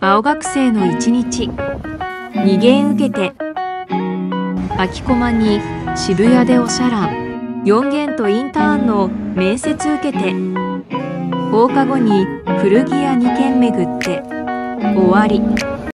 青学生の一日。2限受けて。空きコマに渋谷でおしゃらん。4限とインターンの面接受けて。放課後に古着屋2軒巡って。終わり。